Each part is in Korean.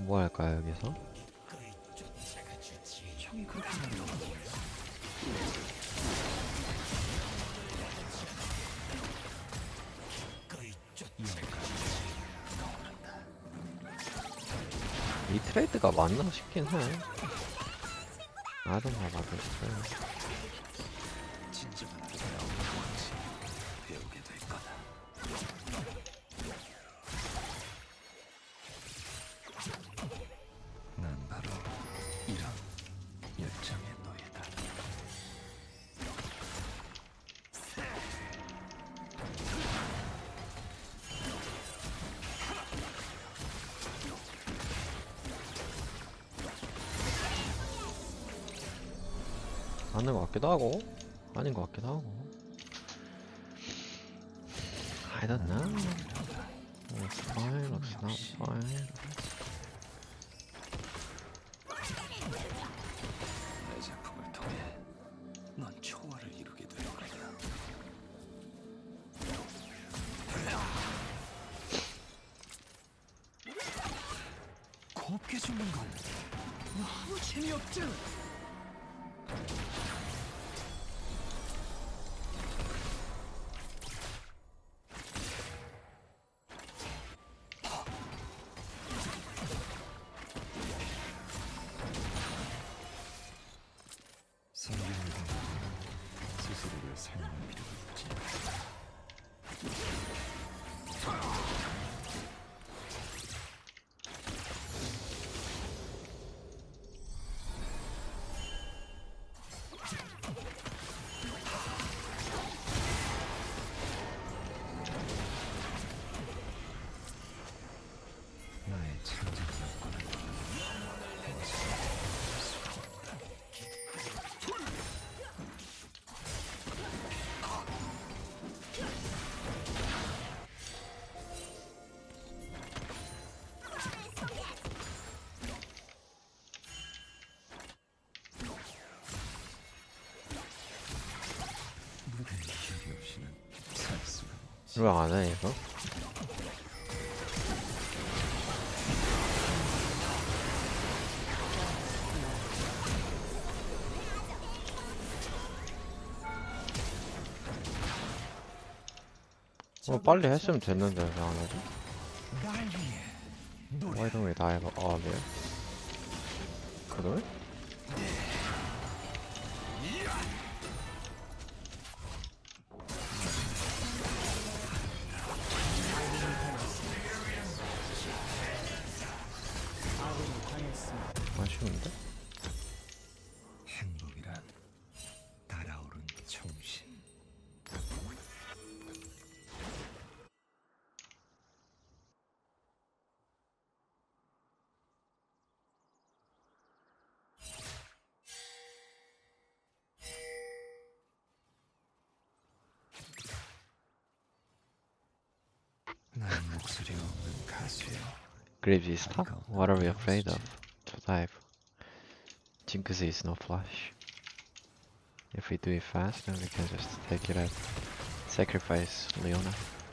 뭐 할까요 여기서? 형이 그렇게 말하는 거예요. 이 트레이드가 맞나 싶긴 해. I don't know about this trade. 진정한 그대로 뭔지 배우게 될 거다. 난 바로 이런 열정의 노예다. 맞는 것 같기도 하고 아닌 것 같기도 하고. I don't know. Looks fine, looks not fine. 내 작품을 통해 넌 초월을 이루게 될 거다. 곱게 죽는 건 너무 재미없잖아. 성경을 보면 스스로를 살리는 필요가 있지. 나의 창작 여건을 무대의 기억이 없이는 살 수가 없지. 왜 안 해 이거? 빨리 했으면 됐는데 왜 안 하지? 날 위해 노래. Why don't we dive earlier? 그래? 아쉬운데? 행복이란 달아오른 정신. 난 목소리 없는 가수야. Greaves is top? What are we afraid of? To dive. Jinx is no flash. If we do it fast then we can just take it out. Sacrifice Leona.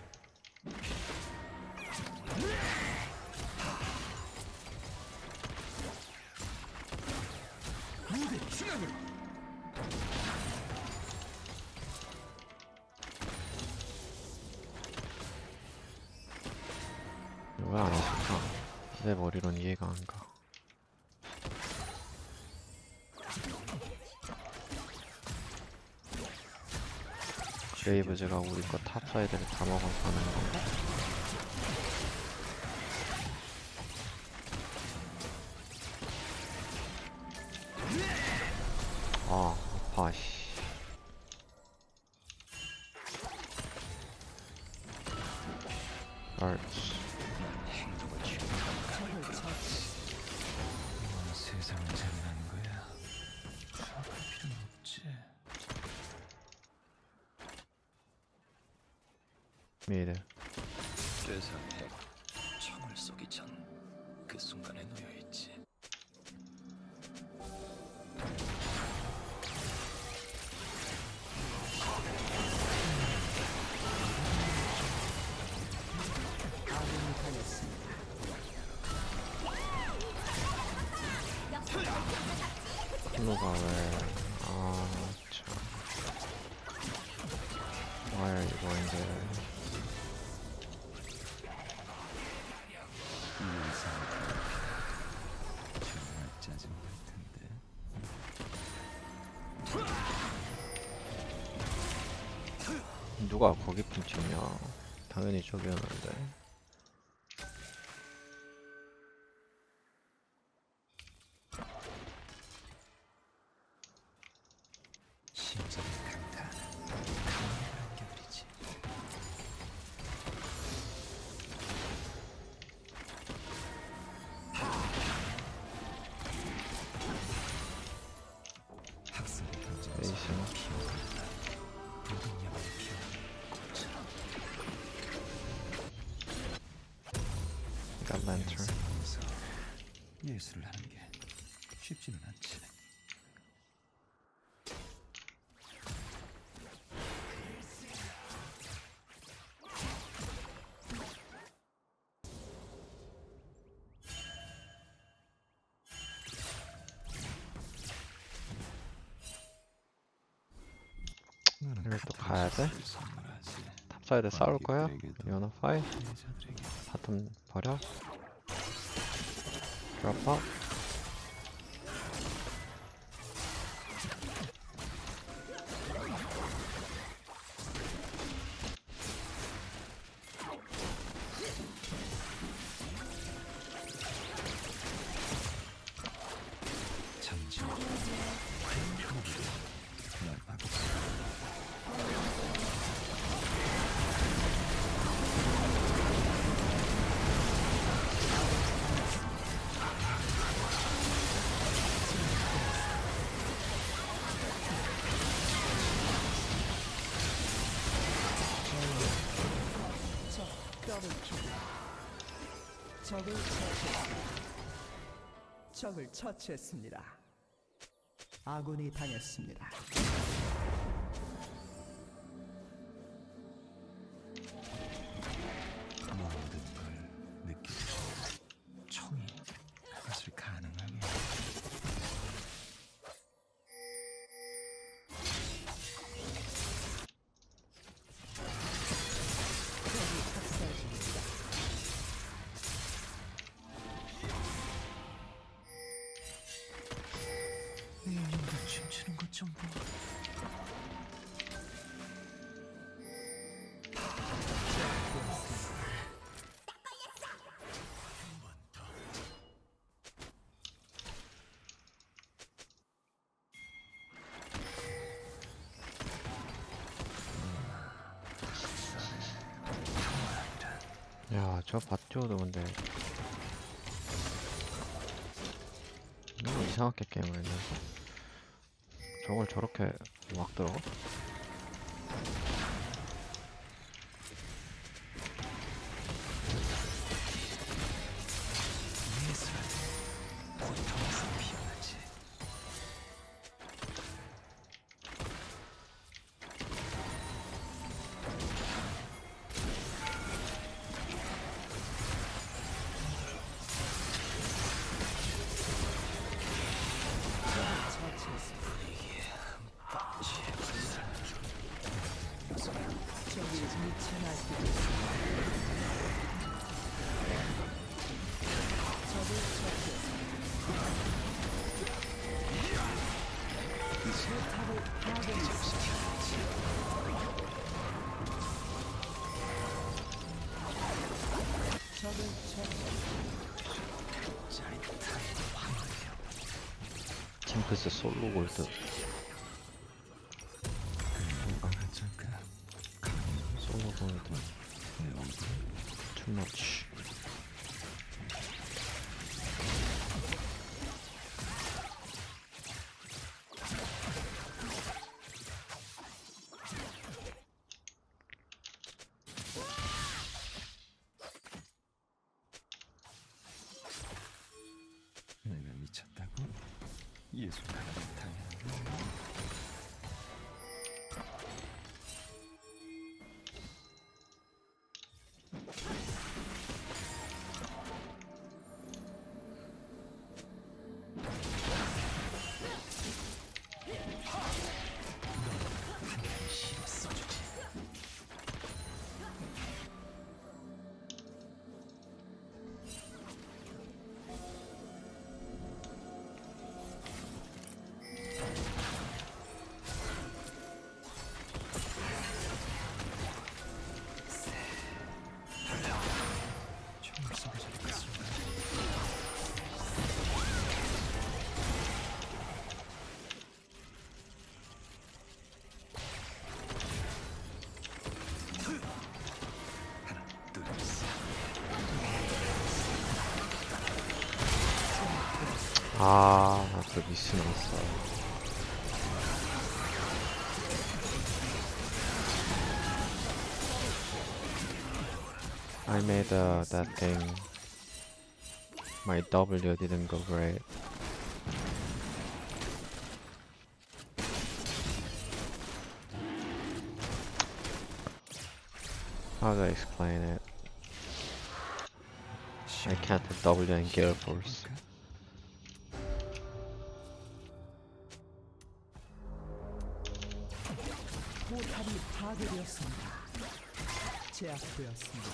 무대 중앙으로. 왜 안 했을까? 내 머리론 이해가 안 가. 그레이브즈가 우리 거 탑사이드를 다 먹어서 하는 건가? 아, 아파, 씨. Hurts. 행동을 취하는 세상을 재미나는 거야. 생각할 필요는 없지. 미드. 쇠사에 총을 쏘기 전 그 순간에 놓여있지. 속도가 왜? 아, 참. Why are you going there? 이 상태 정말 짜증날 텐데. 누가 거기 훔치냐? 당연히 저기였는데. 심장이 강타. 강력을 안겨드리지. 학살의 경쟁에서 에이스나. 피어간다. 모든 약을 피어가는 꽃처럼. Got lantern. 상황에서 예술을 하는 게 쉽지는 않지. 이걸 또 가야 돼? 선물하지. 탑사이드 싸울 거야? 관객들에게도 You wanna fight? 피해자들에게 바텀 버려? Drop up? 잠시 표기를 날 막을 수 적을 처치했습니다. 아군이 당했습니다. 모든 걸 느끼고 총이 그것을 가능하게 적이 학살 중입니다. 내 인간 춤추는 것 좀 봐. 야, 저 밭티오도 근데 너무 이상하게 게임을 했네. 저걸 저렇게 막 들어가? 예술은 고통에서 피어나지. 적이 미쳐 날뛰고 있습니다. 적을 처치했습니다. 포탑을 파괴했습니다. 적을 처치했습니다. 징크스 솔로 골드. 잠깐 솔로 골드. 내 얼굴 Too much. 내가 미쳤다고? 예술 하나를 당해. 그 미스 나왔어. I made that thing. My W didn't go great. How do I explain it? I can't hit W in Gale Force. 포탑이 파괴되었습니다. 제압되었습니다.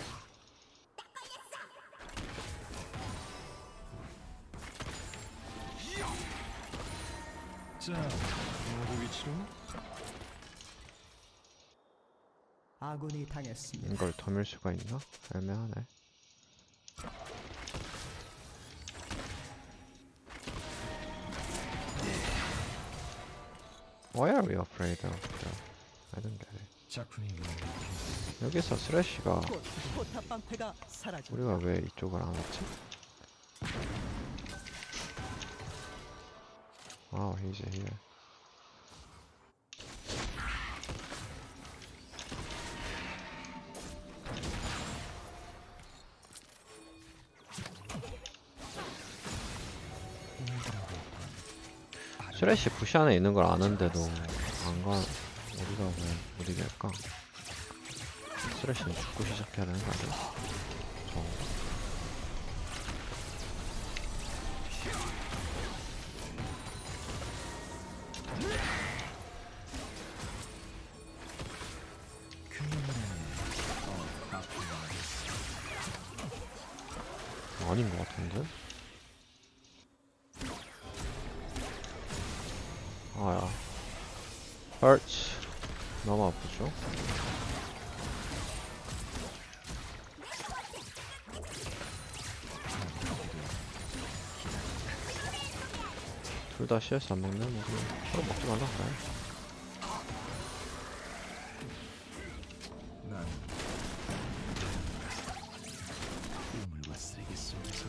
자, 누구 위치로? 아군이 당했습니다. 이걸 더 밀 수가 있나? 애매하네. Why are we afraid of though? I don't get it. 작품이 여기서 스래시가 곧 포탑 방패가 사라집니다. 우리가 왜 이쪽을 안 왔지? Wow, he's here. 스래시 부시 안에 있는 걸 아는데도 안 가. 우리가 왜 못 이길까? 스래시는 죽고 시작해야 되는 거 아니야? 아닌 것 같은데? 아야. Hurts. 너무 아프죠? 둘 다 CS 안 먹네? 뭐 그냥 서로 먹지 말라 그래. 난 우물과 쓰레기 속에서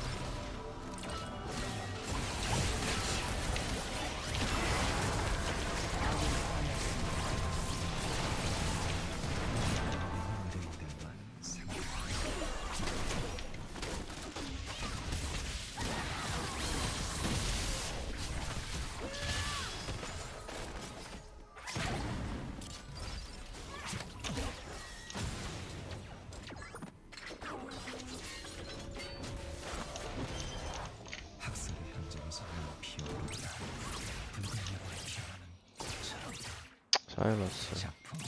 학살의 현장에서 피어오르다 불가능을 피어나는 꽃처럼 사일러스. 작품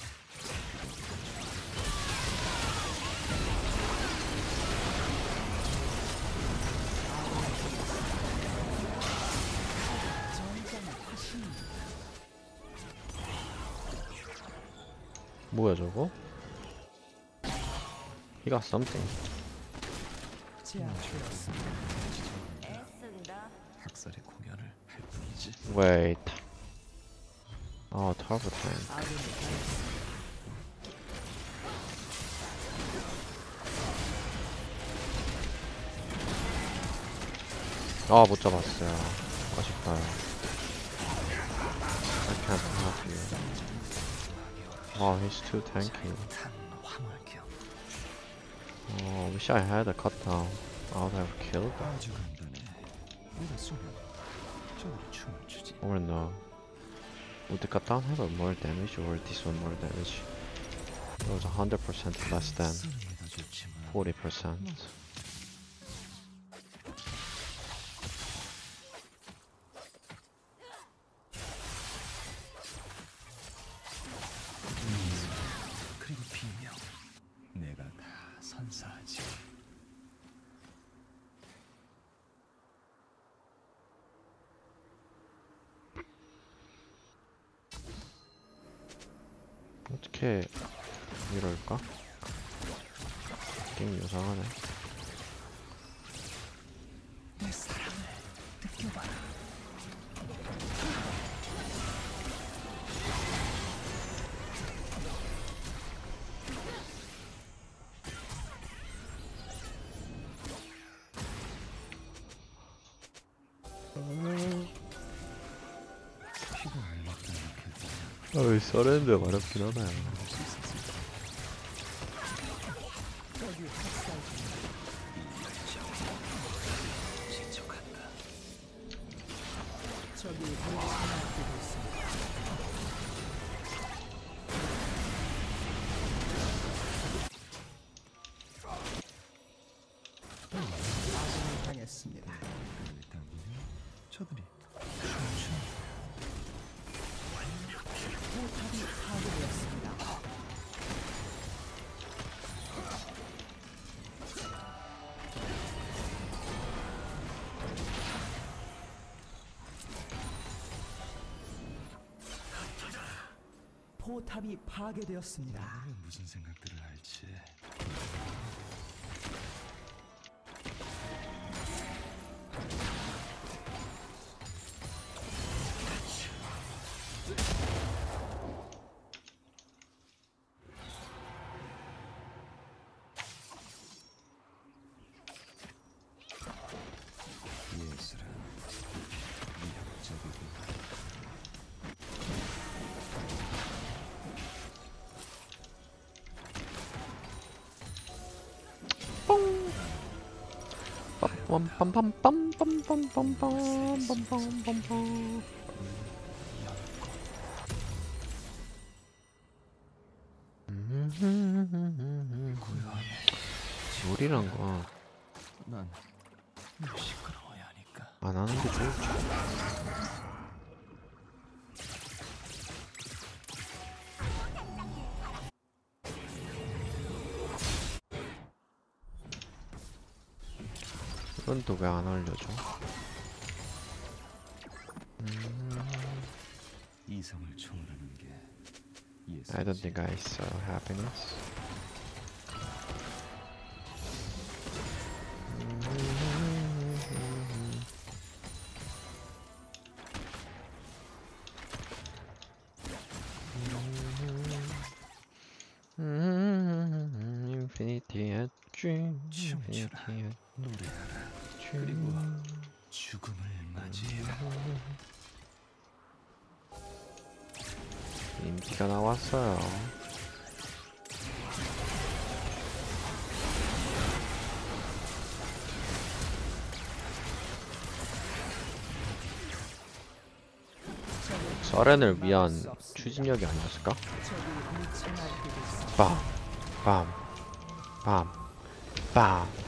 뭐야 저거? He got something. 제압되었습니다. 학살의 공연을 할 뿐이지. Wait. Oh, turbo tank. 아군이 당했습니다. 아, 못 잡았어요. 아쉽다. I can't help you. Oh, he's too tanky. 탄 화물경 Oh, wish I had a cut down. I would have killed that. 아주 간단해. 내가 쏘면 저들이 춤을 추지. Or no. Would the cut down have a more damage or this one more damage? It was 100% less than 쓰는 게 더 좋지만 40%. 그리고 비명 내가 다 선사하지. 어떻게 이럴까? 게임 이상하네. 내 사랑을 느껴봐라. 어이, 서렌드 어렵긴 하나요. 적이 학살 중. 신속한다. 적이 우리 사냥하고 있습니다. 아군이 당했습니다. 당기는 저들이 춤추는 포탑이 파괴되었습니다. 포탑이 파괴되었습니다. 나는 무슨 생각들을 할지. 예술은 위협적이고 빰빰빰빰빰빰빰빰빰빰빰빰. 요리란 거 난 시끄러워야 하니까. 안 하는 게 좋을지. 이건 또 왜 안 알려줘? 이성을 초월하는 게 I don't 예술이지. think I saw happiness. Infinity at dream, 춤추라. infinity at 노래하라. dream. 그리고 죽음을 맞이해라. 인기가 나왔어요. 서렌을 위한 추진력이 아니었을까? 적이 우리 채널 뜨고 있습니다. 빰, 빰, 빰, 빰.